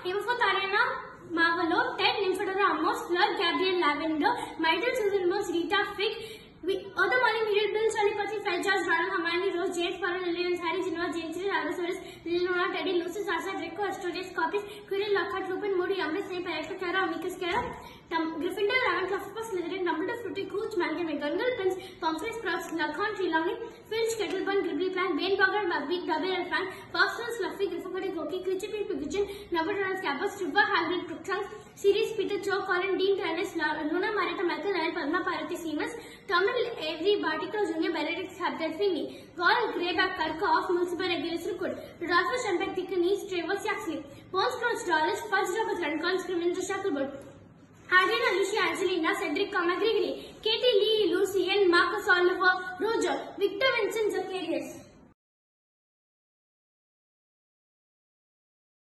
Eva for Tariana, Marvelo, Ted, Nymphadora Amos, Fleur, Gabriel Lavender, Michael Susan Moss, Rita Frick, other money needed Bill, Solipati, Fred, George, Brown, Hermione, Rose, James, Farrell, Lillian, Harry, Genova, James, Allosaurus, Lilona, Teddy, Lucy, Sasa, Draco, Astorius, Copies, Quirrell, Lockhart, Lupin, Moody, Umbridge, Snape, Alexa, Cara, Amicus, Cara, Gryffindor, Ravenclaw, Slytherin, Dumbledore, Fruity, Cooch, Malcolm, McGonagall, Prince, Pomfrey, Sprouts, Slughorn, Trelawney, Filch, Kettlebun, Gribbly Plank, Bane Bogart, Buckbeak, Double Elfang, Foxtrot, Fluffy, Gryffindor, Goki, Critchipede, Piggiton, Nubbletrons, Capper, Stripper, Hagrid, Crookshanks, Sirius, Peter, Cho, Colin, Dean, Turnus, Luna, Marita, Michael, Nine, Padma, Parati, Seamus, Terminal, Avery, Bartico, Junior, Benedict, Habdal, Finney, Gall, Greyback, Karkaroff, Mulciber, Regulus, Rukud, Rudolphus, Shumpert, Tickanees, Travers, Yaxley, Bones, Crouch, Dollars, Fudge, Roberts, Runcon, Scrimmage, Shacklebolt, Adrian, Alicia, Angelina, Cedric, Gregory, Katie, Lee, Lucy, and Marcus, Oliver, Roger, Victor, Vincent, Zachary,